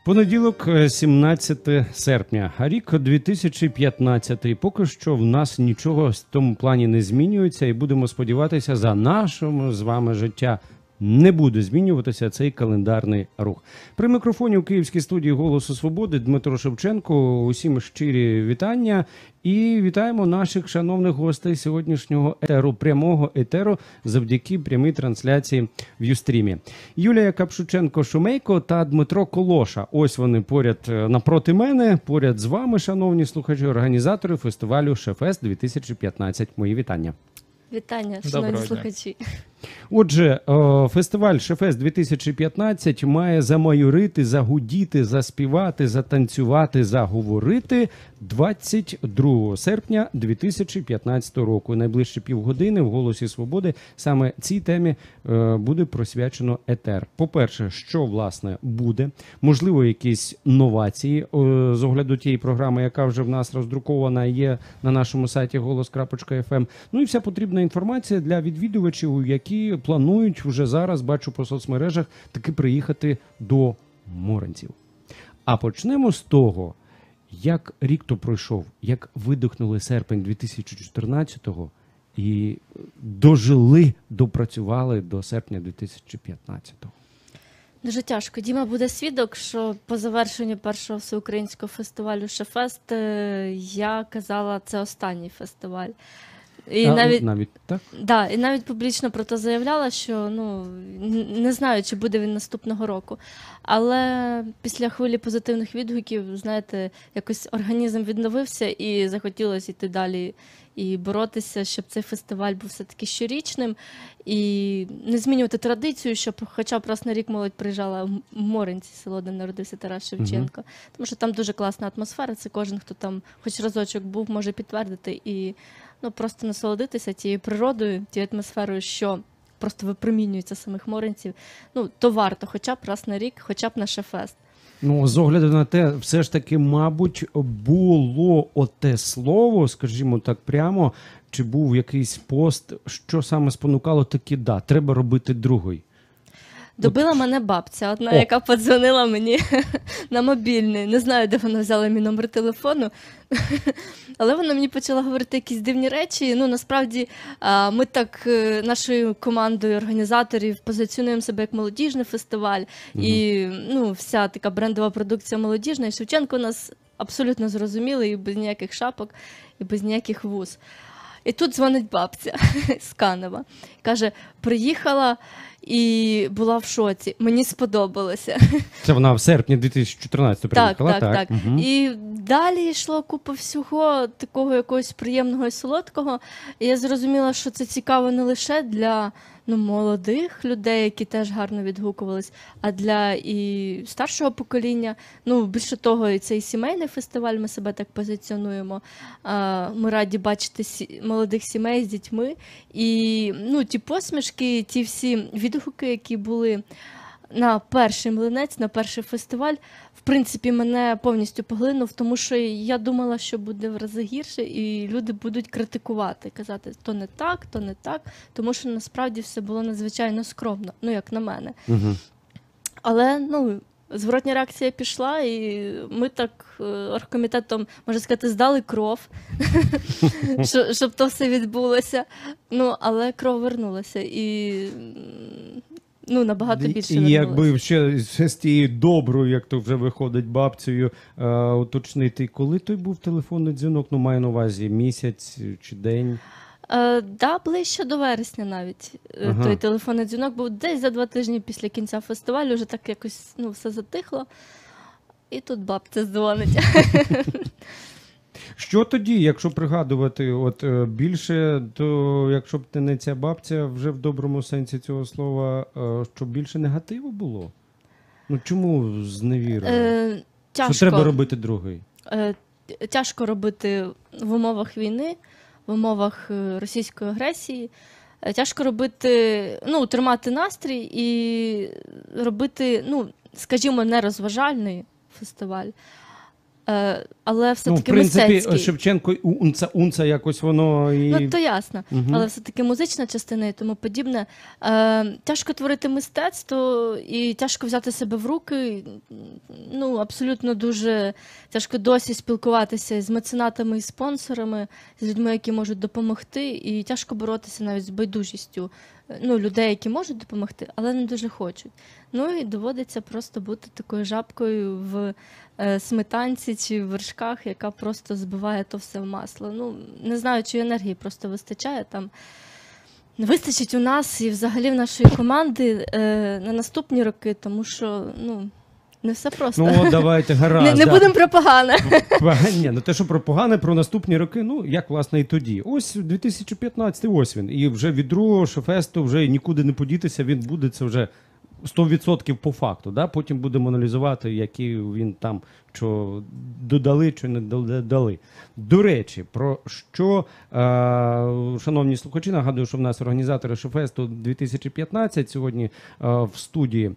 Понеділок, 17 серпня, а рік 2015. Поки що в нас нічого в тому плані не змінюється, і будемо сподіватися, за нашому з вами життя не буде змінюватися цей календарний рух. При мікрофоні у Київській студії «Голосу Свободи» Дмитро Шевченко. Усім щирі вітання. І вітаємо наших шановних гостей сьогоднішнього етеру, прямого етеру, завдяки прямій трансляції в Юстрімі. Юлія Капшученко-Шумейко та Дмитро Колоша. Ось вони поряд напроти мене, поряд з вами, шановні слухачі, організатори фестивалю «Шефест 2015». Мої вітання. Вітання, шановні слухачі. Отже, фестиваль «Шефест 2015» має замайорити, загудіти, заспівати, затанцювати, заговорити 22 серпня 2015 року. Найближчі півгодини в «Голосі Свободи» саме цій темі буде присвячено етер. По-перше, що, власне, буде? Можливо, якісь новації з огляду тієї програми, яка вже в нас роздрукована, є на нашому сайті голос.fm. Ну і вся потрібна інформація для відвідувачів, які планують вже зараз, бачу по соцмережах, таки приїхати до Моринців. А почнемо з того, як рік то пройшов, як видихнули серпень 2014-го і дожили, допрацювали до серпня 2015-го. Дуже тяжко. Діма буде свідок, що по завершенню першого всеукраїнського фестивалю «Шефест» я казала, це останній фестиваль. І навіть так? Да, і навіть публічно про це заявляла, що не знаю, чи буде він наступного року. Але після хвилі позитивних відгуків, знаєте, якось організм відновився і захотілося йти далі і боротися, щоб цей фестиваль був все-таки щорічним. І не змінювати традицію, щоб хоча б раз на рік молодь приїжджала в Моринці, село, де народився Тарас Шевченко. Тому що там дуже класна атмосфера, це кожен, хто там хоч разочок був, може підтвердити. І просто насолодитися тією природою, тією атмосферою, що просто випромінюється самих моринців. То варто хоча б раз на рік, хоча б на «Шефест». З огляду на те, все ж таки, мабуть, було оте слово, скажімо так прямо, чи був якийсь пост, що саме спонукало таки, треба робити другий. Добила мене бабця одна, яка подзвонила мені на мобільний. Не знаю, де вона взяла мій номер телефону, але вона мені почала говорити якісь дивні речі. Насправді, ми так нашою командою організаторів позиціонуємо себе як молодіжний фестиваль. І вся така брендова продукція молодіжна. І Шевченко нас абсолютно зрозуміли, і без ніяких шапок, і без ніяких вуз. І тут дзвонить бабця з Канева. Каже, приїхала і була в шоці. Мені сподобалося. Це вона в серпні 2014 приїхала? Так. Угу. І далі йшло купа всього такого якогось приємного і солодкого. І я зрозуміла, що це цікаво не лише для молодих людей, які теж гарно відгукувались, а для і старшого покоління. Більше того, і цей сімейний фестиваль, ми себе так позиціонуємо. Ми раді бачити молодих сімей з дітьми. І ті посмішки, ті всі відгуки, які були на перший млинець, на перший фестиваль, в принципі, мене повністю поглинув, тому що я думала, що буде в рази гірше, і люди будуть критикувати, казати, то не так, тому що насправді все було надзвичайно скромно, як на мене. Угу. Але, зворотня реакція пішла, і ми так оргкомітетом, можна сказати, здали кров, щоб то все відбулося. Але кров вернулася, і набагато більше вернулося. І якби ще з тією доброю, як то вже виходить бабцею, уточнити, коли той був телефонний дзвінок, маю на увазі місяць чи день? Ближче до вересня навіть. Той телефонний дзвінок був десь за 2 тижні після кінця фестивалю, вже так якось все затихло. І тут бабця дзвонить. Що тоді, якщо пригадувати більше, то якщо б не ця бабця, вже в доброму сенсі цього слова, що більше негативу було? Чому зневірили? Що треба робити другий? Тяжко робити в умовах війни, в умовах російської агресії. Тяжко робити, тримати настрій і робити, скажімо, не розважальний фестиваль, але Ну, в все-таки принципі, мистецький. Шевченко і унца якось воно і... Ну, то ясно, Мгм. але все-таки музична частина і тому подібне. Тяжко творити мистецтво і тяжко взяти себе в руки. Ну, абсолютно дуже тяжко досі спілкуватися з меценатами і спонсорами, з людьми, які можуть допомогти, і тяжко боротися навіть з байдужістю людей, які можуть допомогти, але не дуже хочуть. Ну і доводиться просто бути такою жабкою в сметанці чи в вершках, яка просто збиває то все в масло. Ну, не знаю, чи енергії просто вистачає там. Вистачить у нас і взагалі в нашої команди на наступні роки, тому що, не все просто. Ну, давайте, гаразд. Не да. будемо про погане. Ні, ну те, що про погане, про наступні роки, ну, як, власне, і тоді. Ось 2015, ось він. І вже від другого Шефесту вже нікуди не подітися, він буде, це вже 100% по факту. Да? Потім будемо аналізувати, які він там, що додали, чи не додали. До речі, про що, шановні слухачі, нагадую, що в нас організатори Шефесту 2015 сьогодні в студії.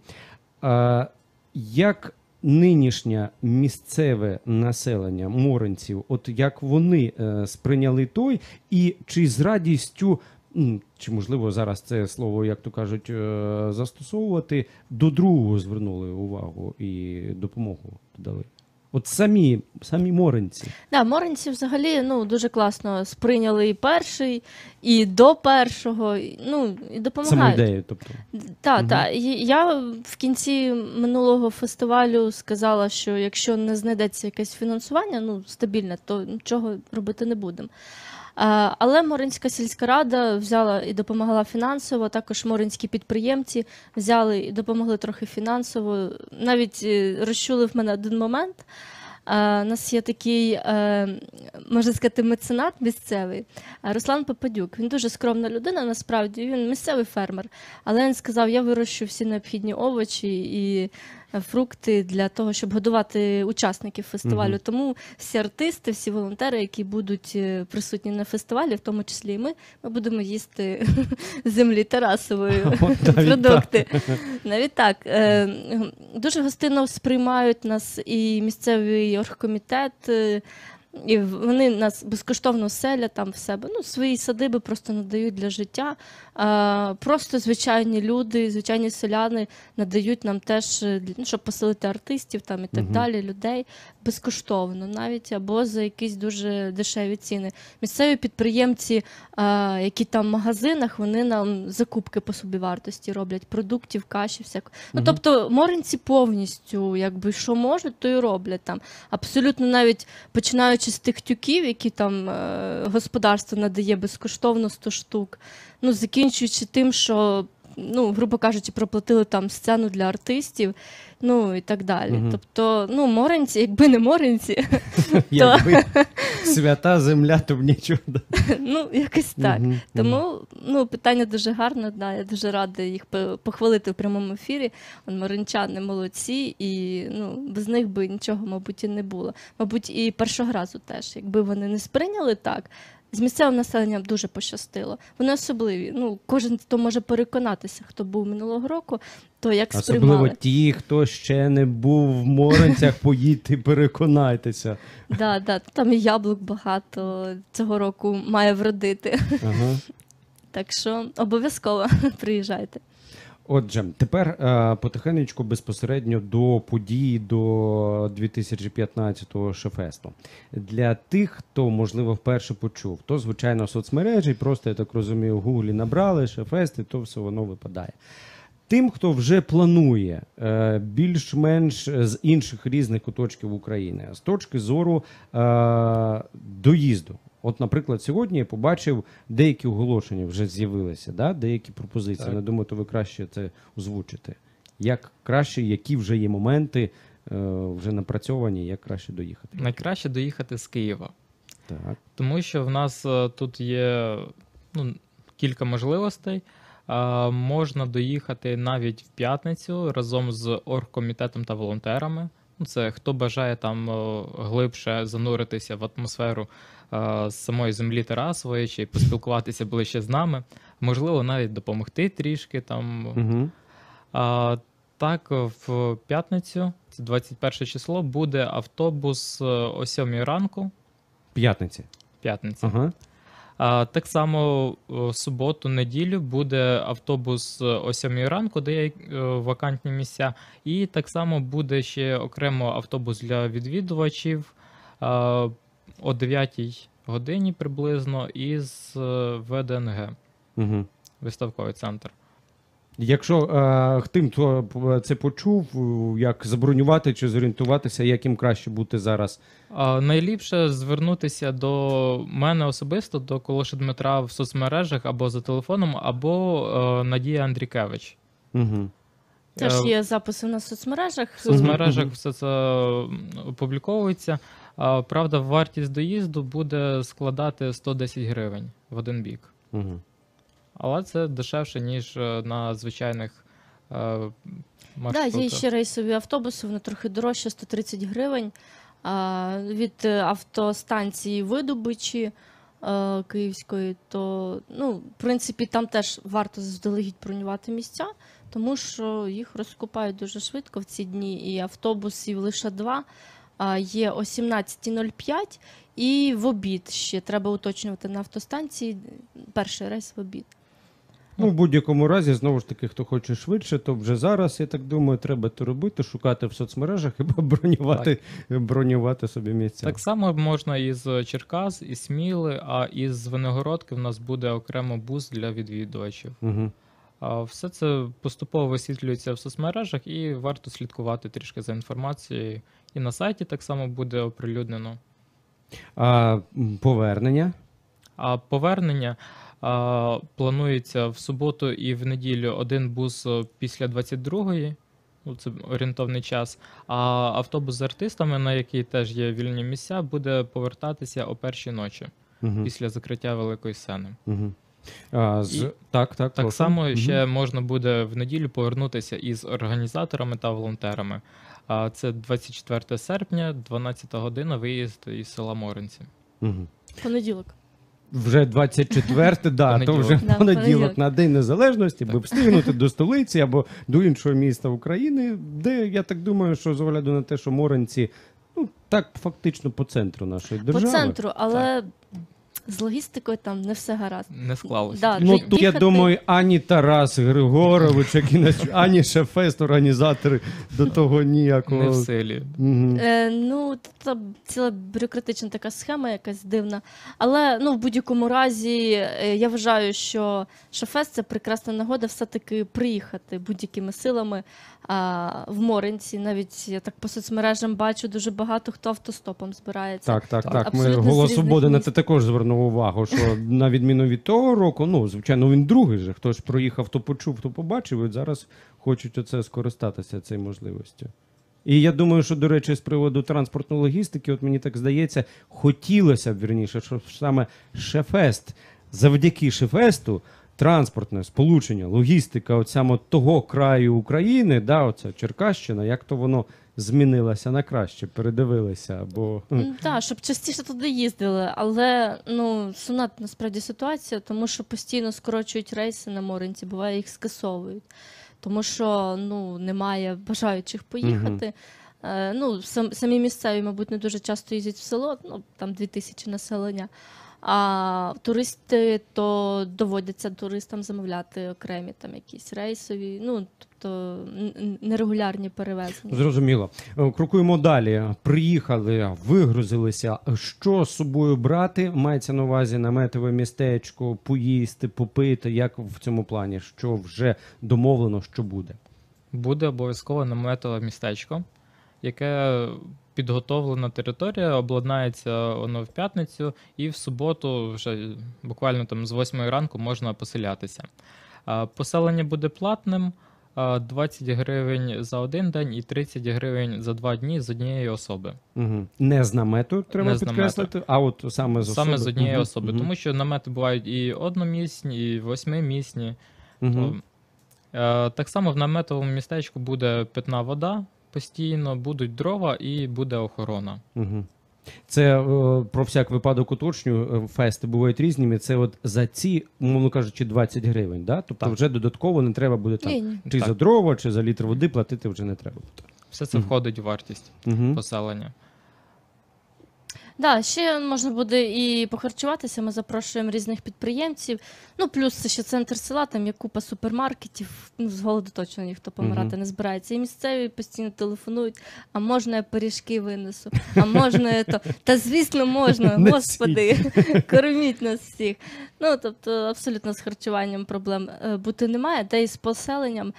Як нинішнє місцеве населення моринців, от як вони сприйняли той, і чи з радістю, чи можливо зараз це слово, як то кажуть, застосовувати, до другого звернули увагу і допомогу дали? От самі моринці. Да, моринці взагалі дуже класно сприйняли і перший, і до першого, і допомагають. Саму ідею, тобто. Так, так. Я в кінці минулого фестивалю сказала, що якщо не знайдеться якесь фінансування, стабільне, то нічого робити не будемо. Але Моринська сільська рада взяла і допомогла фінансово, також моринські підприємці взяли і допомогли трохи фінансово. Навіть розчули в мене один момент. У нас є такий, можна сказати, меценат місцевий, Руслан Попадюк. Він дуже скромна людина, насправді, він місцевий фермер. Але він сказав, я вирощу всі необхідні овочі і фрукти для того, щоб годувати учасників фестивалю. Тому всі артисти, всі волонтери, які будуть присутні на фестивалі, в тому числі і ми будемо їсти землі Тарасової продукти. Навіть так. Дуже гостинно сприймають нас і місцевий оргкомітет, і вони нас безкоштовно селять там в себе. Свої садиби просто надають для життя. Просто звичайні люди, звичайні селяни надають нам теж, щоб поселити артистів там і так далі, людей безкоштовно навіть, або за якісь дуже дешеві ціни. Місцеві підприємці, які там в магазинах, вони нам закупки по собівартості роблять, продуктів, каші, всякого. Тобто моринці повністю, якби, що можуть, то і роблять там. Абсолютно навіть починаючи з тих тюків, які там господарство надає безкоштовно 100 штук, закінчуючи тим, що, грубо кажучи, проплатили там сцену для артистів, і так далі. Тобто, моринці, якби не моринці, якби свята земля, то б нічого. Якось так. Тому, питання дуже гарне, я дуже рада їх похвалити в прямому ефірі. Моринчани молодці, і без них би нічого, мабуть, і не було. Мабуть, і першого разу теж, якби вони не сприйняли так, з місцевим населенням дуже пощастило. Вони особливі. Кожен, хто може переконатися, хто був минулого року, то як сприймали. Особливо ті, хто ще не був в Моринцях, поїдьте, переконайтеся. Да, там і яблук багато цього року має вродити. Так що обов'язково приїжджайте. Отже, тепер потихенечку безпосередньо до події до 2015-го Шефесту. Для тих, хто, можливо, вперше почув, то, звичайно, соцмережі, просто, я так розумію, в Гуглі набрали Шефест, і то все воно випадає. Тим, хто вже планує більш-менш з інших різних куточків України, з точки зору доїзду. От, наприклад, сьогодні я побачив, деякі оголошення вже з'явилися, да? Деякі пропозиції. Так. Я думаю, то ви краще це озвучите. Як краще, які вже є моменти вже напрацьовані, як краще доїхати? Найкраще доїхати з Києва. Так. Тому що в нас тут є кілька можливостей. Можна доїхати навіть в п'ятницю разом з оргкомітетом та волонтерами. Це хто бажає там глибше зануритися в атмосферу з самої землі Тарасової, чи поспілкуватися ближче з нами. Можливо, навіть допомогти трішки там. Так, в п'ятницю, це 21 число, буде автобус о 7 ранку. П'ятниці. П'ятниця. Ага. Так само в суботу, неділю буде автобус о 7 ранку, де є вакантні місця. І так само буде ще окремо автобус для відвідувачів о 9 годині приблизно із ВДНГ, Угу. виставковий центр. Якщо тим, хто це почув, як забронювати чи зорієнтуватися, як їм краще бути зараз? Найліпше звернутися до мене особисто, до Колоша Дмитра в соцмережах або за телефоном, або Надія Андрікевич. Угу. Теж є записи на соцмережах. В соцмережах все це опубліковується. Правда, вартість доїзду буде складати 110 гривень в один бік. Угу. Але це дешевше, ніж на звичайних Так, маршрутах. є ще рейсові автобуси, вони трохи дорожче, 130 гривень. Від автостанції Видобичі Київської, то, ну, в принципі, там теж варто заздалегідь бронювати місця, тому що їх розкупають дуже швидко в ці дні, і автобусів лише 2. Є о 17:05 і в обід ще треба уточнювати на автостанції, перший рейс в обід. Ну, в будь-якому разі, знову ж таки, хто хоче швидше, то вже зараз, я так думаю, треба це робити, шукати в соцмережах і бронювати собі місця. Так само можна із Черкас, із Сміли, а із Звенигородки в нас буде окремо бус для відвідувачів. Угу. Все це поступово висвітлюється в соцмережах і варто слідкувати трішки за інформацією. І на сайті так само буде оприлюднено. Повернення? А повернення планується в суботу і в неділю один бус після 22-ї, ну, це орієнтовний час, а автобус з артистами, на який теж є вільні місця, буде повертатися о першій ночі, Угу. після закриття великої сцени. Угу. Так Так само ще можна буде в неділю повернутися із організаторами та волонтерами. Це 24 серпня, 12 година, виїзд із села Моринці. Угу. Понеділок. Вже 24, да, то вже Да, понеділок понеділок. на День Незалежності, аби встигнути до столиці або до іншого міста України, де, я так думаю, що з огляду на те, що Моринці, ну, так фактично по центру нашої держави. По центру, але з логістикою там не все гаразд. Не склалося. Да, Ну, ді- тут, я дихати- думаю, ані Тарас Григорович, ані Шефест, організатори до того ніякого. Не в силі. Мгм. Ну, це ціла бюрократична така схема, якась дивна. Але ну, в будь-якому разі я вважаю, що Шефест – це прекрасна нагода все-таки приїхати будь-якими силами в Моринці. Навіть я так по соцмережам бачу, дуже багато хто автостопом збирається. Так. Ми Абсолютно з Голос різних Свободи на міст. це також звернув увагу, що на відміну від того року, ну, звичайно, він другий же. Хтось проїхав, хто почув, хто побачив, і от зараз хочуть оце скористатися цією можливістю. І я думаю, що, до речі, з приводу транспортної логістики, от мені так здається, хотілося б, вірніше, щоб саме Шефест, завдяки Шефесту, транспортне сполучення, логістика от саме того краю України, да, оця Черкащина, як то воно змінилося на краще, передивилися, бо... Так, щоб частіше туди їздили, але ну, сумна насправді ситуація, тому що постійно скорочують рейси на Моринці, буває їх скасовують, тому що ну, немає бажаючих поїхати. Ну, самі місцеві, мабуть, не дуже часто їздять в село, ну, там 2000 населення, а туристи, то доводиться туристам замовляти окремі там якісь рейсові, ну, тобто нерегулярні перевезення. Зрозуміло. Крокуємо далі. Приїхали, вигрузилися. Що з собою брати? Мається на увазі наметове містечко, поїсти, попити. Як в цьому плані? Що вже домовлено, що буде? Буде обов'язково наметове містечко, яке підготовлена територія, обладнається воно в п'ятницю, і в суботу вже буквально там з 8 ранку можна поселятися. Поселення буде платним, 20 гривень за один день і 30 гривень за 2 дні з однієї особи. Угу. Не з намету, треба Не з підкреслити, а от саме з особи. Саме з однієї Мгм. особи, Мгм. тому що намети бувають і одномісні, і 8-місні. Мгм. Так само в наметовому містечку буде питна вода постійно, будуть дрова і буде охорона. Угу. Це про всяк випадок уточнюю, фести бувають різними. Це от за ці, умовно кажучи, 20 гривень, да? Тобто Так. вже додатково не треба буде там, Ні-ні. чи Так. за дрова, чи за літр води платити вже не треба буде. Все це входить у вартість Угу. поселення. Да, ще можна буде і похарчуватися. Ми запрошуємо різних підприємців. Ну, плюс це ще центр села, там є купа супермаркетів. Ну, з голоду точно ніхто помирати не збирається. І місцеві постійно телефонують, а можна я пиріжки винесу, а можна я то. Та звісно, можна, Несіть. господи, корміть нас всіх. Ну, тобто, абсолютно з харчуванням проблем бути немає. Та і з поселенням,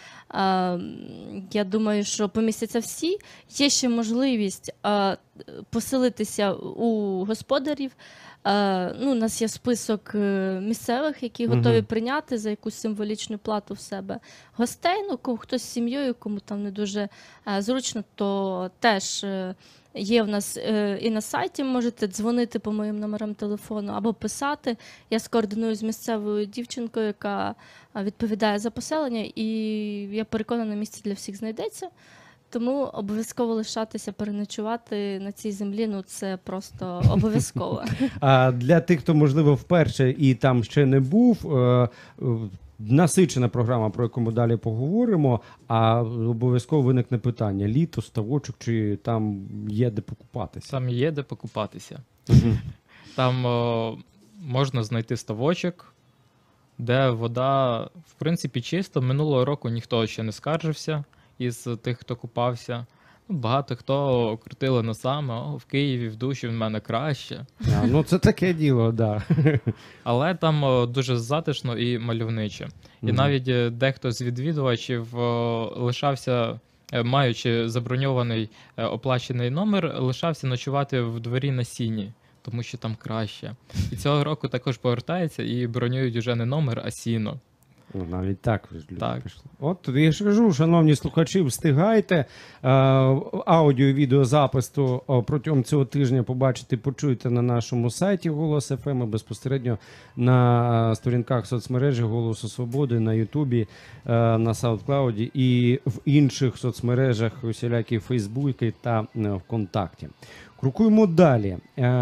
я думаю, що помістяться всі. Є ще можливість поселитися у господарів. Ну, у нас є список місцевих, які готові прийняти за якусь символічну плату в себе гостей. Ну, хтось з сім'єю, кому там не дуже зручно, то теж є в нас і на сайті, можете дзвонити по моїм номерам телефону або писати. Я скоординую з місцевою дівчинкою, яка відповідає за поселення, і я переконана, місце для всіх знайдеться. Тому обов'язково лишатися, переночувати на цій землі, ну це просто обов'язково. А для тих, хто, можливо, вперше і там ще не був, насичена програма, про яку ми далі поговоримо, а обов'язково виникне питання: літо, ставочок, чи там є де покупатися? Там є де покупатися. Там можна знайти ставочок, де вода, в принципі, чиста. Минулого року ніхто ще не скаржився із тих, хто купався. Багато хто крутили носами: о, в Києві в душі в мене краще. Ну, це таке діло, да. Але там дуже затишно і мальовниче. І навіть дехто з відвідувачів лишався, маючи заброньований оплачений номер, лишався ночувати в дворі на сіні, тому що там краще. І цього року також повертається і бронюють уже не номер, а сіно. Ну, навіть так люди Так. пішли. От я ж кажу, шановні слухачі, встигайте. Аудіо і відеозапис протягом цього тижня побачите, почуєте на нашому сайті Голос ФМ, безпосередньо на сторінках соцмережі Голосу Свободи, на Ютубі, на SoundCloud і в інших соцмережах, усілякі Фейсбуки та ВКонтакті. Крокуємо далі.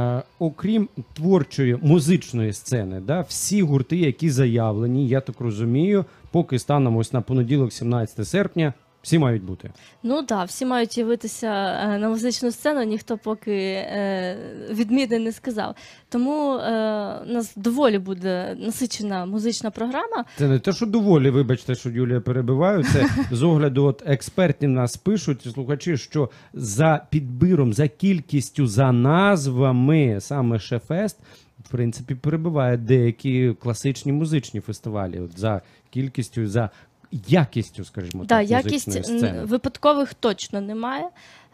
Окрім творчої музичної сцени, да, всі гурти, які заявлені, я так розумію, поки станом ось на понеділок, 17 серпня, всі мають бути. Ну так, всі мають явитися на музичну сцену, ніхто поки відміни не сказав. Тому у нас доволі буде насичена музична програма. Це не те, що доволі, вибачте, що Юлія перебиваю, це з огляду от експертів нас пишуть, слухачі, що за підбіром, за кількістю, за назвами саме Шефест, в принципі, перебиває деякі класичні музичні фестивалі, от за кількістю, за якістю, скажімо Да, так, якість музичної сцени. випадкових точно немає.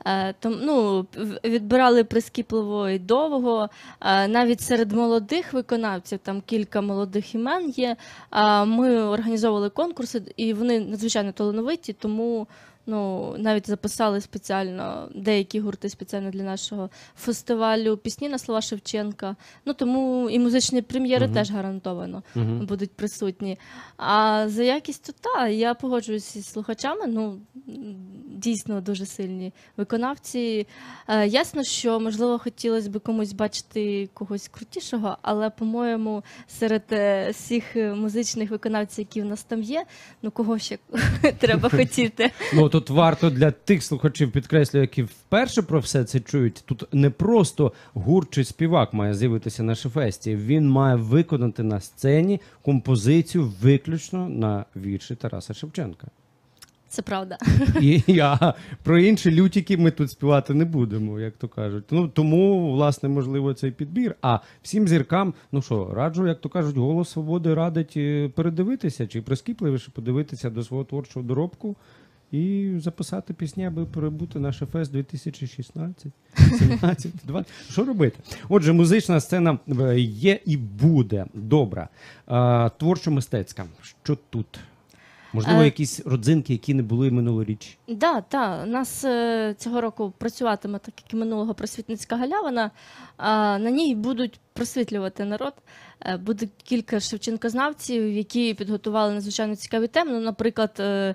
Ну, відбирали прискіпливо і довго. Навіть серед молодих виконавців, там кілька молодих імен є. Ми організовували конкурси, і вони надзвичайно талановиті, тому ну, навіть записали спеціально деякі гурти спеціально для нашого фестивалю пісні на слова Шевченка. Ну, тому і музичні прем'єри теж гарантовано будуть присутні. А за якістю, так, я погоджуюся з слухачами, ну, дійсно дуже сильні виконавці. Ясно, що, можливо, хотілося б комусь бачити когось крутішого, але, по-моєму, серед всіх музичних виконавців, які в нас там є, ну, кого ще треба хотіти? Ну, тут варто для тих слухачів, підкреслюю, які вперше про все це чують, тут не просто гурт чи співак має з'явитися на Шефесті, він має виконати на сцені композицію виключно на вірші Тараса Шевченка. Це правда. І про інші лютики ми тут співати не будемо, як то кажуть. Ну, тому, власне, можливо, цей підбір. А всім зіркам, ну що, раджу, як то кажуть, Голос Свободи радить передивитися, чи прискіпливіше подивитися до свого творчого доробку і записати пісні, аби прибути на Шефест 2016, 17, 20. Що робити? Отже, музична сцена є і буде добра. Творчо-мистецька. Що тут? Можливо, якісь родзинки, які не були минулоріч? Так. У нас цього року працюватиме, так як і минулого, просвітницька галявина. На ній будуть просвітлювати народ. Буде кілька шевченкознавців, які підготували надзвичайно цікаві теми. Ну, наприклад,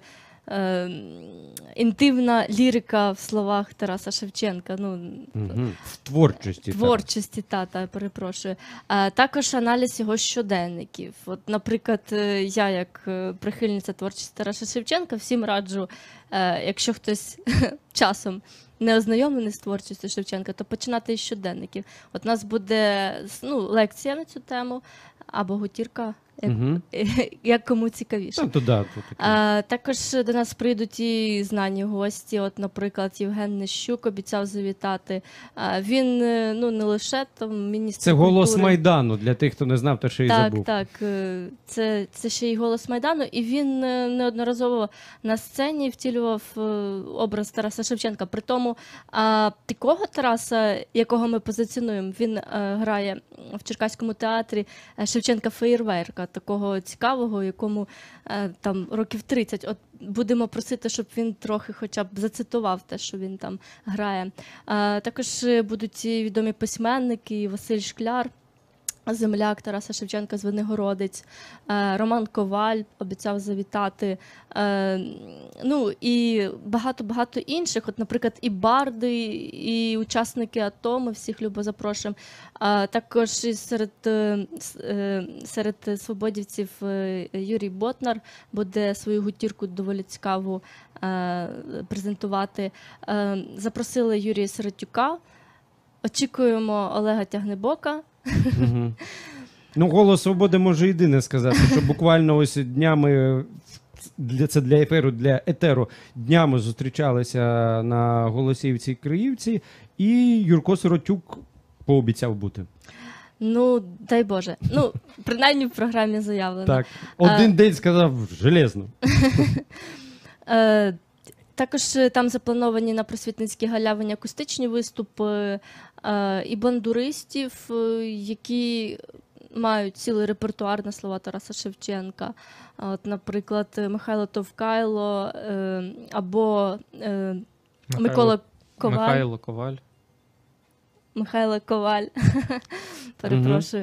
інтимна лірика в словах Тараса Шевченка. Ну, В творчості. творчості, перепрошую. Також аналіз його щоденників. От, наприклад, я, як прихильниця творчості Тараса Шевченка, всім раджу, якщо хтось часом не ознайомлений з творчістю Шевченка, то починати із щоденників. От у нас буде лекція на цю тему, або гутірка, як кому цікавіше. Також до нас прийдуть і знані гості. От, наприклад, Євген Нищук обіцяв завітати. Він не лише там міністр Це культури. «Голос Майдану», для тих, хто не знав, то ще й забув. Так. Це ще й «Голос Майдану». І він неодноразово на сцені втілював образ Тараса Шевченка. При тому такого Тараса, якого ми позиціонуємо, він грає в Черкаському театрі Шевченка Феєрверка, такого цікавого, якому там років 30. От будемо просити, щоб він трохи хоча б зацитував те, що він там грає. Також будуть відомі письменники: Василь Шкляр, земляк Тараса Шевченка з Виногородець, Роман Коваль обіцяв завітати, і багато-багато інших. От, наприклад, і барди, і учасники АТО, ми всіх любо запрошуємо. Також і серед свободівців Юрій Ботнар буде свою гутірку доволі цікаву презентувати. Запросили Юрія Сиротюка, очікуємо Олега Тягнебока. «Голос свободи» може єдине сказати, що буквально ось днями, це для етеру, днями зустрічалися на Голосіївці і Криївці, і Юрко Сиротюк пообіцяв бути. Дай Боже. Принаймні в програмі заявлено. Так, один день сказав железно. Також там заплановані на Просвітницькій галявині акустичні виступи і бандуристів, які мають цілий репертуар на слова Тараса Шевченка. От, наприклад, Михайло Товкайло або Микола Коваль. Михайло Коваль. Перепрошую.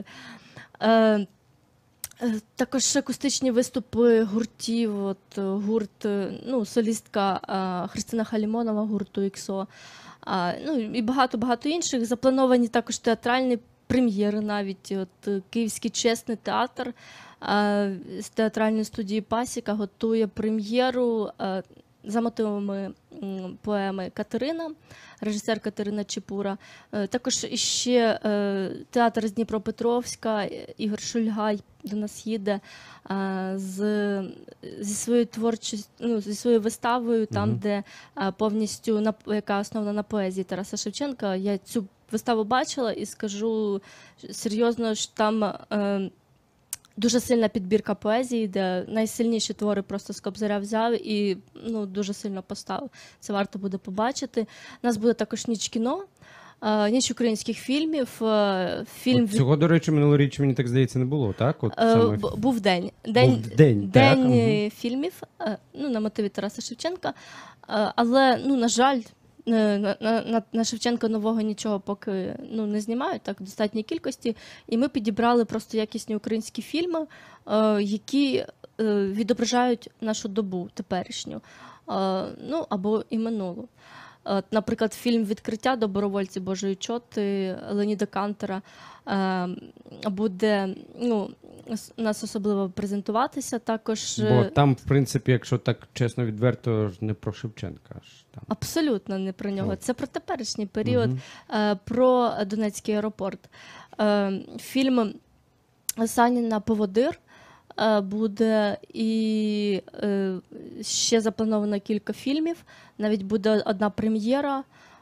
Також акустичні виступи гуртів, от гурт, солістка Христина Халімонова гурту «ІКСО», і багато-багато інших. Заплановані також театральні прем'єри навіть. От Київський чесний театр з театральної студії «Пасіка» готує прем'єру за мотивами поеми «Катерина», режисер Катерина Чепура. Також іще театр з Дніпропетровська, Ігор Шульгай до нас їде зі своєю творчістю, зі своєю виставою, там, де повністю, яка основана на поезії Тараса Шевченка. Я цю виставу бачила і скажу серйозно, що там дуже сильна підбірка поезії, де найсильніші твори просто з Кобзаря взяв і дуже сильно поставив. Це варто буде побачити. У нас буде також ніч кіно, ніч українських фільмів. Цього, до речі, минулоріч, мені так здається, не було, так? Був день. День фільмів на мотиві Тараса Шевченка. Але, на жаль, на Шевченка нового нічого поки не знімають, так, в достатній кількості. І ми підібрали просто якісні українські фільми, які відображають нашу добу теперішню, або і минулу. Наприклад, фільм «Відкриття. Добровольці Божої чоти» Леоніда Кантера буде нас особливо презентуватися. Також... Бо там, в принципі, якщо так чесно, відверто, не про Шевченка. Там. Абсолютно не про нього. Це про теперішній період, про Донецький аеропорт. Фільм Саніна «Поводир» буде, і ще заплановано кілька фільмів. Навіть буде одна прем'єра.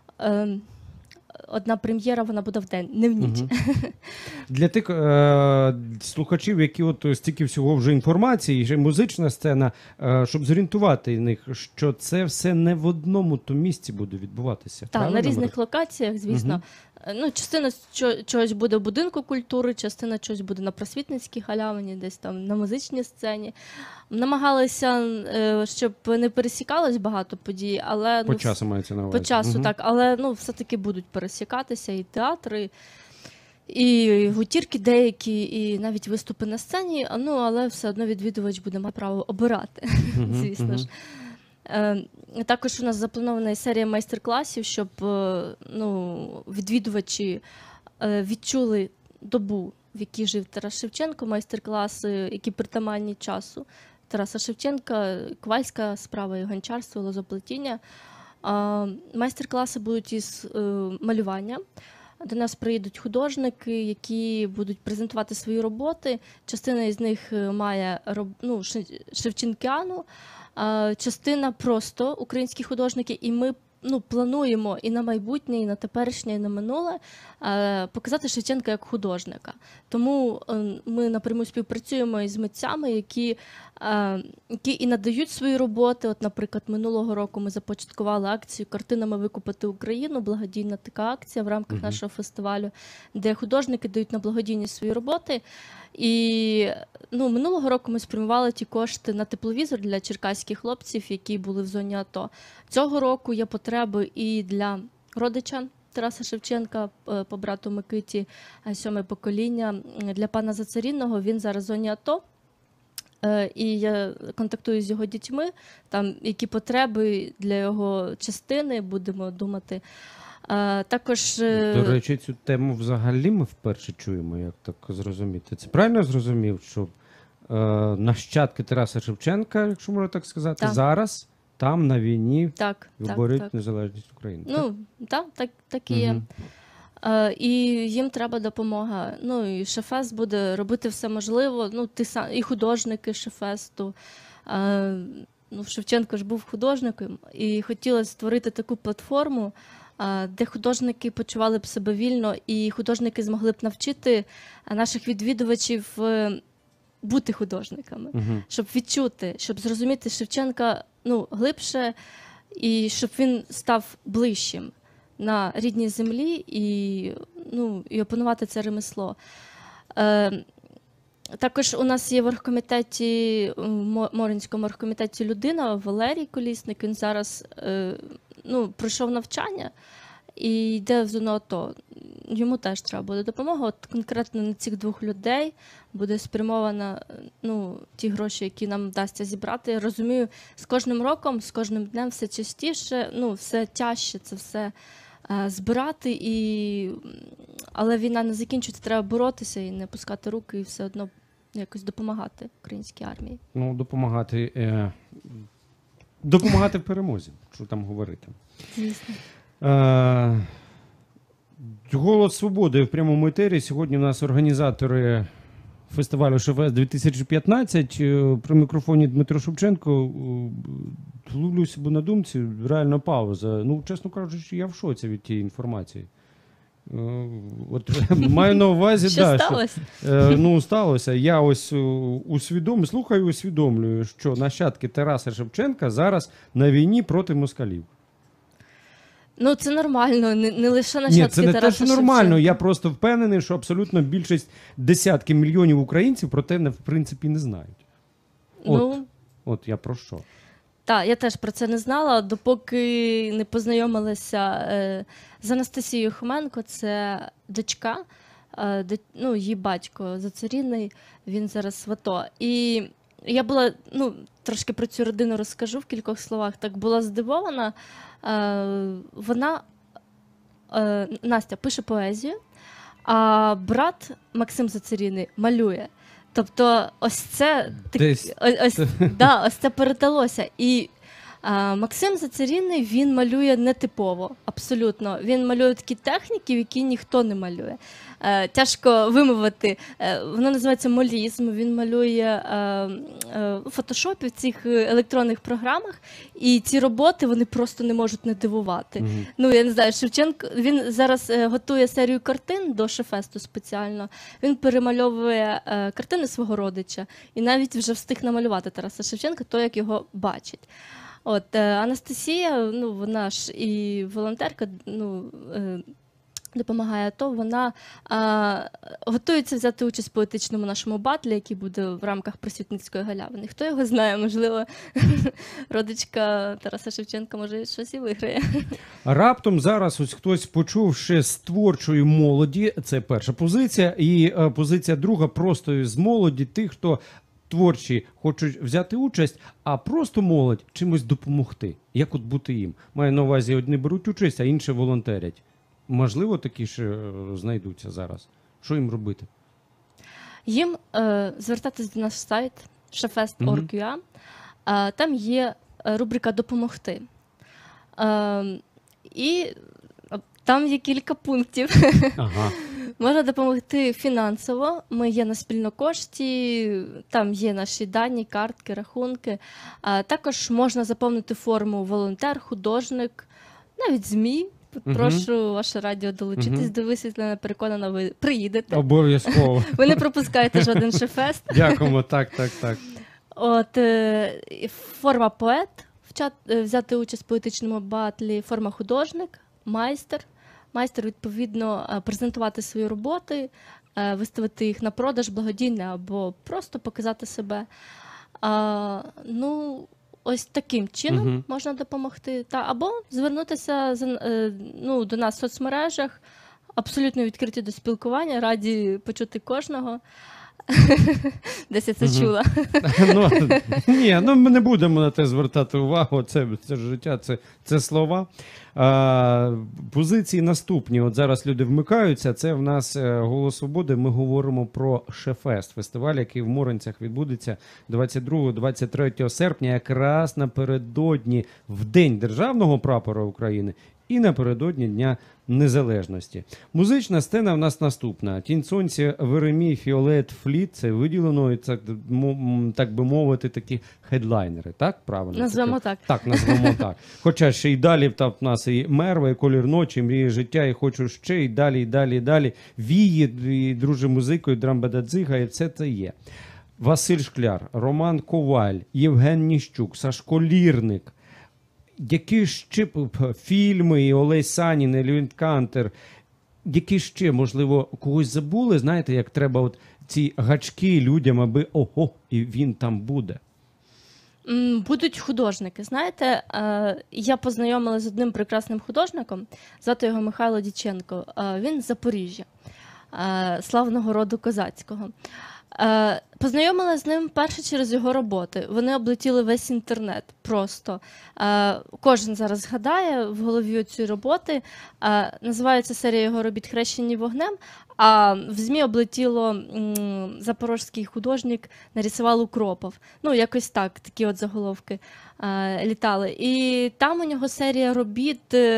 Вона буде в день, не в ніч. Для тих слухачів, які от стільки всього вже інформації, вже музична сцена, щоб зорієнтувати них, що це все не в одному то місці буде відбуватися. Так, на різних локаціях, звісно. Частина чогось буде в будинку культури, частина чогось буде на Просвітницькій галявині, десь там на музичній сцені. Намагалися, щоб не пересікалось багато подій, але... По часу мається на увазі. По часу, так, але все-таки будуть пересікатися і театри, і гутірки деякі, і навіть виступи на сцені, але все одно відвідувач буде мати право обирати, звісно ж. Також у нас запланована серія майстер-класів, щоб відвідувачі відчули добу, в якій жив Тарас Шевченко, майстер-класи, які притаманні часу Тараса Шевченка, ковальська справа, і гончарство, лозоплетіння. Майстер-класи будуть із малювання. До нас приїдуть художники, які будуть презентувати свої роботи. Частина із них має шевченкіану, частина просто українські художники, і ми плануємо і на майбутнє, і на теперішнє, і на минуле показати Шевченка як художника. Тому ми напряму співпрацюємо із митцями, які і надають свої роботи. От, наприклад, минулого року ми започаткували акцію «Картинами викупити Україну», благодійна така акція в рамках нашого фестивалю, де художники дають на благодійність свої роботи. І минулого року ми спрямували ті кошти на тепловізор для черкаських хлопців, які були в зоні АТО. Цього року є потреби і для родича Тараса Шевченка, по брату Микиті, 7-е покоління, для пана Зацарінного. Він зараз в зоні АТО. І я контактую з його дітьми, там які потреби для його частини, будемо думати. Також... До речі, цю тему взагалі ми вперше чуємо, як так зрозуміти. Це правильно я зрозумів, що нащадки Тараса Шевченка, якщо можна так сказати, зараз там на війні виборють незалежність України? Так і є. І їм треба допомога. І Шефест буде робити все можливе, і художники Шефесту. Шевченко ж був художником, і хотілося створити таку платформу, де художники почували б себе вільно, і художники змогли б навчити наших відвідувачів бути художниками, щоб відчути, щоб зрозуміти Шевченка глибше, і щоб він став ближчим на рідній землі і опанувати це ремесло. Також у нас є в оргкомітеті, Моринському оргкомітеті людина, Валерій Колісник, він зараз пройшов навчання і йде в зону АТО. Йому теж треба буде допомога. От конкретно на цих двох людей буде спрямована ті гроші, які нам вдасться зібрати. Я розумію, з кожним роком, з кожним днем все частіше, все тяжче це все збирати, але війна не закінчується, треба боротися і не пускати руки, і все одно якось допомагати українській армії. Допомагати в перемозі, що там говорити. Звісно. Голос Свободи в прямому етері. Сьогодні у нас організатори фестивалю «Шефест 2015». При мікрофоні Дмитро Шевченко. Ловлю себе на думці, реальна пауза. Чесно кажучи, я в шоці від тієї інформації. Маю на увазі, що сталося? Сталося. Я ось слухаю і усвідомлюю, що нащадки Тараса Шевченка зараз на війні проти москалів. Це нормально, не лише нащадки Тараса Шевченка. Ні, це не те, що нормально. Я просто впевнений, що абсолютно більшість, десятки мільйонів українців про те, в принципі, не знають. От я про що. Так, я теж про це не знала, допоки не познайомилася з Анастасією Хоменко, це дочка, її батько Зацарінний, він зараз в АТО. І я була, трошки про цю родину розкажу в кількох словах, так була здивована. Вона, Настя, пише поезію, а брат Максим Зацарінний малює. Тобто ось це ось це передалося. І Максим Зацарінний, він малює нетипово, абсолютно. Він малює такі техніки, які ніхто не малює. Тяжко вимовити. Воно називається молізм. Він малює в фотошопі, в цих електронних програмах. І ці роботи, вони просто не можуть не дивувати. Я не знаю, Шевченко, він зараз готує серію картин до Шефесту спеціально. Він перемальовує картини свого родича. І навіть вже встиг намалювати Тараса Шевченка, то, як його бачить. Анастасія, вона ж і волонтерка, допомагає АТО, вона готується взяти участь в поетичному нашому батлі, який буде в рамках Просвітницької галявини. Хто його знає, можливо, родичка Тараса Шевченка, може, щось і виграє. Раптом зараз ось хтось, почувши з творчої молоді, це перша позиція, і позиція друга просто з молоді, тих, хто творчі хочуть взяти участь, а просто молодь чимось допомогти. Як от бути їм? Маю на увазі, одні беруть участь, а інші волонтерять. Можливо, такі ще знайдуться зараз. Що їм робити? Їм звертатись до наш сайт shefest.org.ua. Там є рубрика «Допомогти». І там є кілька пунктів. Ага. Можна допомогти фінансово. Ми є на спільнокошті, там є наші дані, картки, рахунки. Також можна заповнити форму волонтер, художник, навіть ЗМІ. Прошу ваше радіо долучитись до висвітлення. Переконана, ви приїдете. Обов'язково. Ви не пропускаєте жоден шефест. Дякуємо, так. От, форма поет, взяти участь в поетичному батлі, форма художник, майстер. Майстер, відповідно, презентувати свої роботи, виставити їх на продаж благодійно або просто показати себе. Ось таким чином можна допомогти. Або звернутися до нас в соцмережах, абсолютно відкриті до спілкування, раді почути кожного. Десь я це чула. Ми не будемо на те звертати увагу, це ж життя, це слова. Позиції наступні. От зараз люди вмикаються, це в нас «Голос Свободи», ми говоримо про Шефест, фестиваль, який в Моринцях відбудеться 22-23 серпня, якраз напередодні, в День Державного прапора України і напередодні Дня Незалежності. Музична сцена в нас наступна. Тінь сонця, Веремій, Фіолет, Фліт. Це виділено, так би мовити, такі хедлайнери. Так? Правильно? Назвемо так. Так, назвемо так. Хоча ще й далі в нас і Мерва, і Колір ночі, Мрії життя, і Хочу ще, і далі. Вії, і Друже музикою, Драмбададзига, і все це є. Василь Шкляр, Роман Коваль, Євген Ніщук, Сашко Лірник. Які ще фільми, і Олесь Санін, і Львін Кантер, які ще, можливо, когось забули, знаєте, як треба от ці гачки людям, аби ого, і він там буде? Будуть художники. Знаєте, я познайомилася з одним прекрасним художником, звати його Михайло Діченко. Він з Запоріжжя, славного роду козацького. Познайомилася з ним перше через його роботи. Вони облетіли весь інтернет просто. Кожен зараз згадає в голові ці роботи. Називається серія його робіт «Хрещені вогнем», а в ЗМІ облетіло запорожський художник нарисував Укропов. Якось так, такі от заголовки літали. І там у нього серія робіт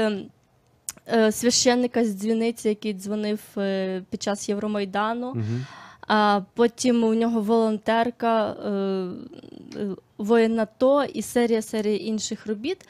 священника з дзвіниці, який дзвонив під час Євромайдану. Потім у нього волонтерка, воїн АТО і серія інших робіт.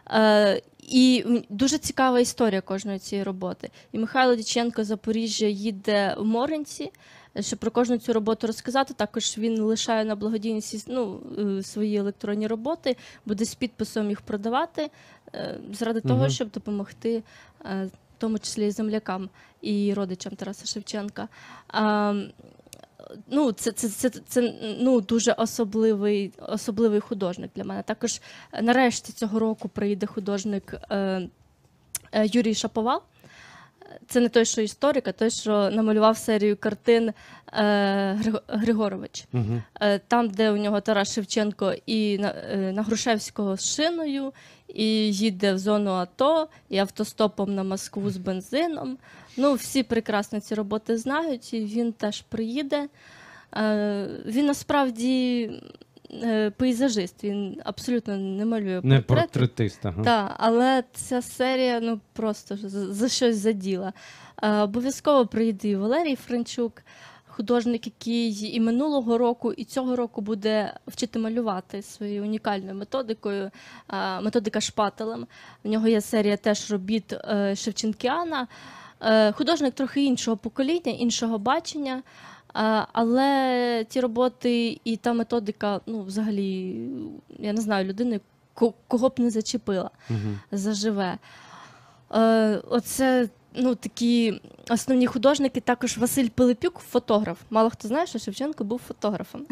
І дуже цікава історія кожної цієї роботи. І Михайло Діченко з Запоріжжя їде в Моринці, щоб про кожну цю роботу розказати. Також він лишає на благодійність свої електронні роботи, буде з підписом їх продавати, заради того, щоб допомогти, в тому числі і землякам, і родичам Тараса Шевченка. Це дуже особливий художник для мене. Також нарешті цього року приїде художник Юрій Шаповал. Це не той, що історик, а той, що намалював серію картин Григорович. Там, де у нього Тарас Шевченко і на Грушевського з шиною, і їде в зону АТО, і автостопом на Москву з бензином. Всі прекрасно ці роботи знають, і він теж приїде. Він насправді пейзажист, він абсолютно не малює портрети. Не портретист, ага. Так, але ця серія просто за щось заділа. Обов'язково приїде і Валерій Франчук, художник, який і минулого року, і цього року буде вчити малювати своєю унікальною методикою, методика шпателем. У нього є серія теж робіт Шевченкіана. Художник трохи іншого покоління, іншого бачення, але ті роботи і та методика, взагалі, я не знаю, людини, кого б не зачепила, заживе. Оце, такі основні художники. Також Василь Пилипюк, фотограф. Мало хто знає, що Шевченко був фотографом.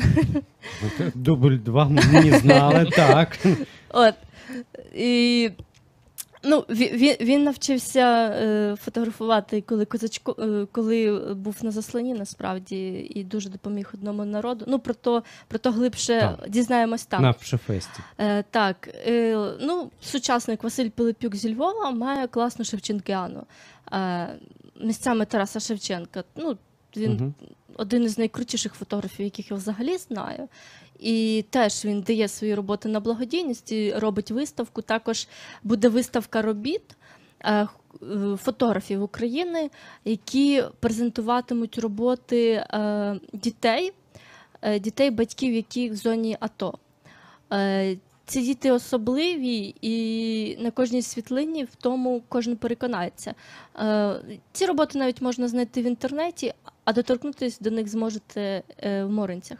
Дубль 2 ми не знали, так. І Ну, він навчився фотографувати, коли був на засланні, насправді, і дуже допоміг одному народу. Ну, про то глибше дізнаємось там. На Шефесті. Так, ну, сучасник Василь Пилипюк зі Львова має класну шевченкіану. Місцями Тараса Шевченка. Ну, він один із найкрутіших фотографів, яких я взагалі знаю. І теж він дає свої роботи на благодійність і робить виставку. Також буде виставка робіт фотографів України, які презентуватимуть роботи дітей, батьків, які в зоні АТО. Ці діти особливі, і на кожній світлині в тому кожен переконається. Ці роботи навіть можна знайти в інтернеті, а доторкнутися до них зможете в Моринцях.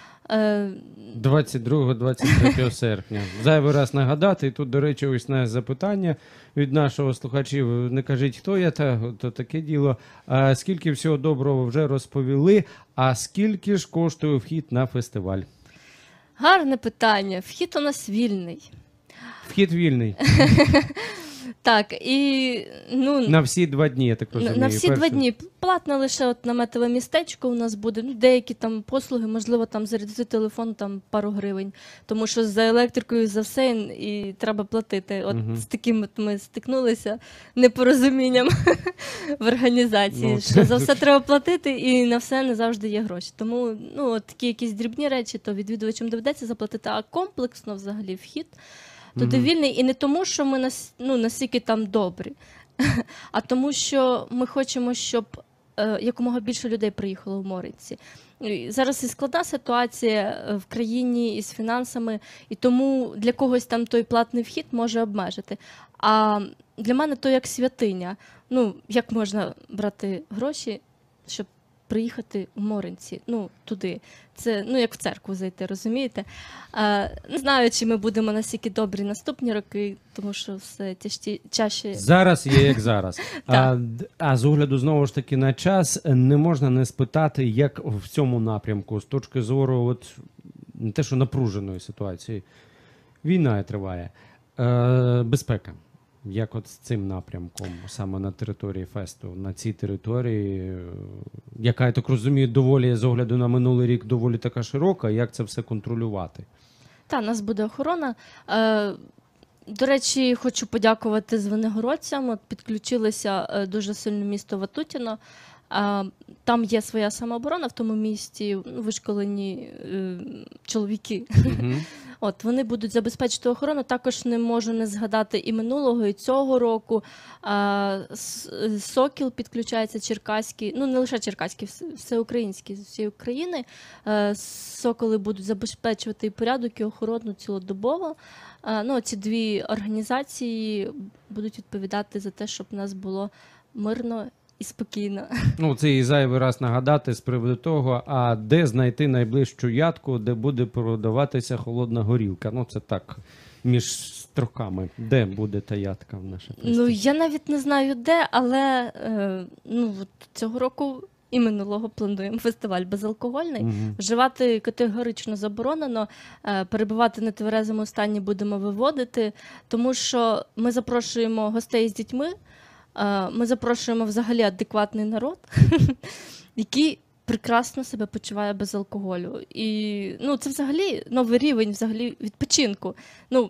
22-23 серпня. Зайвий раз нагадати, і тут, до речі, ось на запитання від нашого слухачів, не кажіть, хто я, то таке діло. Скільки всього доброго вже розповіли, а скільки ж коштує вхід на фестиваль? Гарне питання. Вхід у нас вільний. Вхід вільний. Так, і, ну, на всі 2 дні, я так розумію. На всі 2 дні. Платне лише от наметове містечко у нас буде. Ну, деякі там послуги, можливо, там зарядити телефон там пару гривень. Тому що за електрикою, за все і треба платити. От з таким от ми стикнулися непорозумінням в організації. Ну, що за все треба платити і на все не завжди є гроші. Тому, ну, от такі якісь дрібні речі, то відвідувачам доведеться заплатити, а комплексно взагалі вхід туди вільний. І не тому, що ми настільки там добрі, а тому, що ми хочемо, щоб якомога більше людей приїхало в Моринці. Зараз і складна ситуація в країні із фінансами, і тому для когось там той платний вхід може обмежити. А для мене то як святиня. Ну, як можна брати гроші, щоб приїхати в Моринці, ну, туди. Це, ну, як в церкву зайти, розумієте? Не знаю, чи ми будемо настільки добрі наступні роки, тому що все чаще... Зараз є, як зараз. А з огляду, знову ж таки, на час, не можна не спитати, як в цьому напрямку, з точки зору, от, не те, що напруженої ситуації, війна триває, безпека. Як от з цим напрямком, саме на території фесту, на цій території, яка, я так розумію, доволі, з огляду на минулий рік, доволі така широка, як це все контролювати? Так, у нас буде охорона. До речі, хочу подякувати звенигородцям. От підключилися дуже сильно місто Ватутіно. Там є своя самооборона в тому місті, вишколені чоловіки. От, вони будуть забезпечити охорону. Також не можу не згадати і минулого, і цього року. Сокіл підключається, черкаський, ну не лише черкаський, всеукраїнський, з всієї України. Соколи будуть забезпечувати і порядок, і охорону цілодобово. Ну, ці 2 організації будуть відповідати за те, щоб у нас було мирно і спокійно. Ну, це і зайвий раз нагадати з приводу того, а де знайти найближчу ядку, де буде продаватися холодна горілка. Ну, це так, між строками. Де буде та ядка в нашій фесті? Ну, я навіть не знаю де, але ну, от цього року і минулого плануємо фестиваль безалкогольний. Вживати категорично заборонено, перебувати на тверезому стані будемо виводити, тому що ми запрошуємо гостей з дітьми, ми запрошуємо взагалі адекватний народ, який прекрасно себе почуває без алкоголю. І, ну, це взагалі новий рівень взагалі відпочинку. Ну,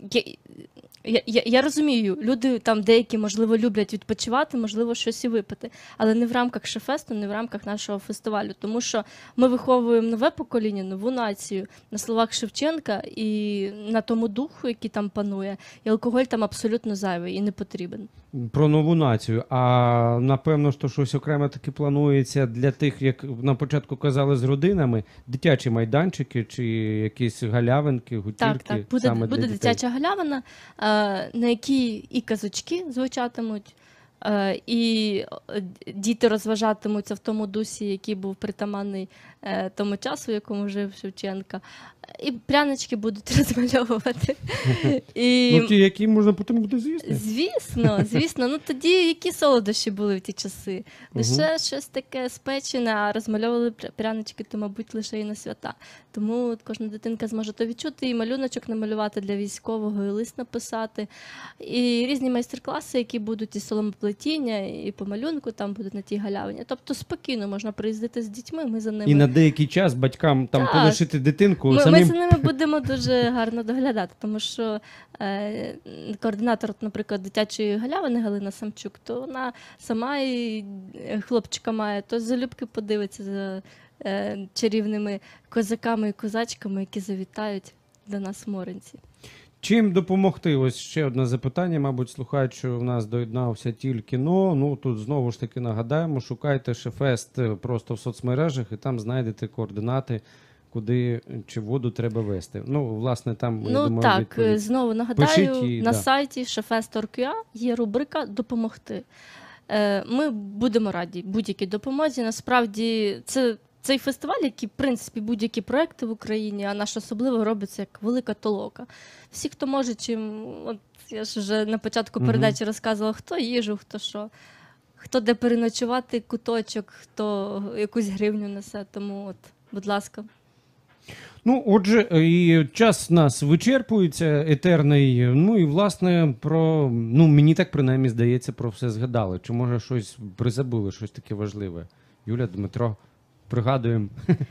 я розумію, люди там деякі, можливо, люблять відпочивати, можливо, щось і випити, але не в рамках Шефесту, не в рамках нашого фестивалю, тому що ми виховуємо нове покоління, нову націю на словах Шевченка і на тому духу, який там панує, і алкоголь там абсолютно зайвий і не потрібен. Про нову націю. А напевно, що щось окремо таки планується для тих, як на початку казали, з родинами, дитячі майданчики чи якісь галявинки, гутірки? Так, буде дитяча галявина, на якій і казочки звучатимуть, і діти розважатимуться в тому дусі, який був притаманний тому часу, в якому жив Шевченка. І прянички будуть розмальовувати. І... Ну, ті, які можна потім буде з'їсти. Звісно. Ну тоді які солодощі були в ті часи? Лише щось таке спечене, а розмальовували прянички, то, мабуть, лише і на свята. Тому от кожна дитинка зможе то відчути, і малюночок намалювати для військового, і лист написати. І різні майстер-класи, які будуть і соломоплетіння, і по малюнку там будуть на тій галявині. Тобто спокійно можна приїздити з дітьми, ми за ними... І на деякий час батькам там Так. полишити дитинку. Ми за ними будемо дуже гарно доглядати, тому що координатор, наприклад, дитячої галявини Галина Самчук, то вона сама і хлопчика має, то залюбки подивиться за чарівними козаками і козачками, які завітають до нас в Моринці. Чим допомогти? Ось ще одне запитання, мабуть, слухають, що в нас доєднався тільки но. Ну, тут знову ж таки нагадаємо, шукайте Шефест просто в соцмережах і там знайдете координати, куди чи воду треба вести. Ну, власне, там, я думаю, так, відповідь. знову нагадаю, Пишіть на сайті Шефест.org.ua є рубрика «Допомогти». Ми будемо раді будь-якій допомозі. Насправді, цей фестиваль, який, в принципі, будь-які проекти в Україні, а наш особливо робиться як велика толока. Всі, хто може, чим, от я ж вже на початку передачі розказувала, хто їжу, хто що, хто де переночувати куточок, хто якусь гривню несе, тому от, будь ласка. Ну, отже, і час нас вичерпується, етерний. Ну і, власне, ну, мені так принаймні здається, про все згадали. Чи може щось призабули, щось таке важливе? Юля, Дмитро, пригадуємо.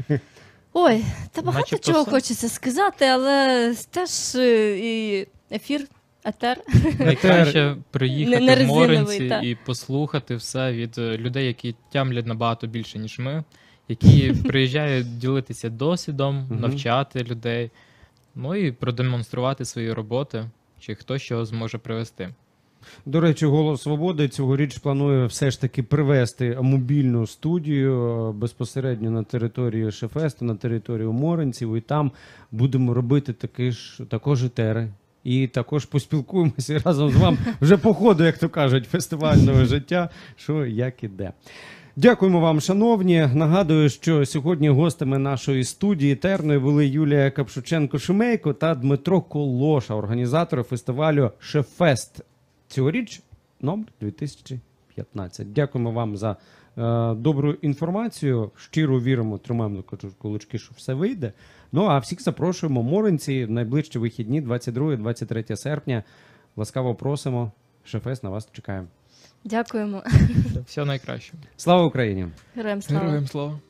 Ой, та багато Начебто чого все. хочеться сказати, але теж і етер. Найкраще приїхати Не в резиновий, Моринці та. і послухати все від людей, які тямлять набагато більше, ніж ми, які приїжджають ділитися досвідом, навчати людей, ну і продемонструвати свої роботи, чи хто що зможе привести. До речі, «Голос Свободи» цьогоріч планує все ж таки привезти мобільну студію безпосередньо на територію Шефесту, на територію Моринців, і там будемо робити також етери. І також поспілкуємося разом з вами вже по ходу, як то кажуть, фестивального життя, що як і де. Дякуємо вам, шановні. Нагадую, що сьогодні гостями нашої студії етерної були Юлія Капшученко-Шумейко та Дмитро Колоша, організатори фестивалю «Шефест». Цьогоріч номер 2015. Дякуємо вам за добру інформацію. Щиро віримо, тримаємо кулачки, що все вийде. Ну, а всіх запрошуємо в Моринці в найближчі вихідні, 22-23 серпня. Ласкаво просимо. Шефест на вас чекає. Дякуємо. Все найкраще. Слава Україні! Героям слава. Героям слава.